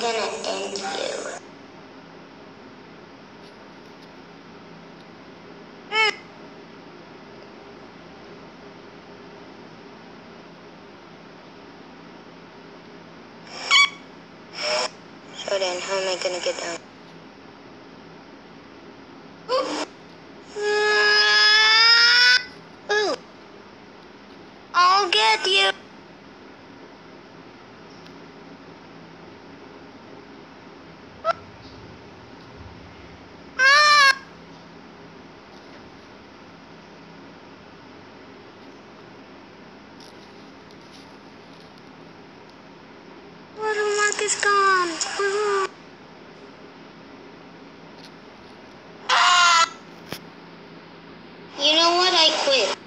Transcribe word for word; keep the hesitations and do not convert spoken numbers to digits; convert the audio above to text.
gonna end you. So then, how am I gonna get down? Ooh! I'll get you! Watermark is gone! Woohoo! You know what? I quit.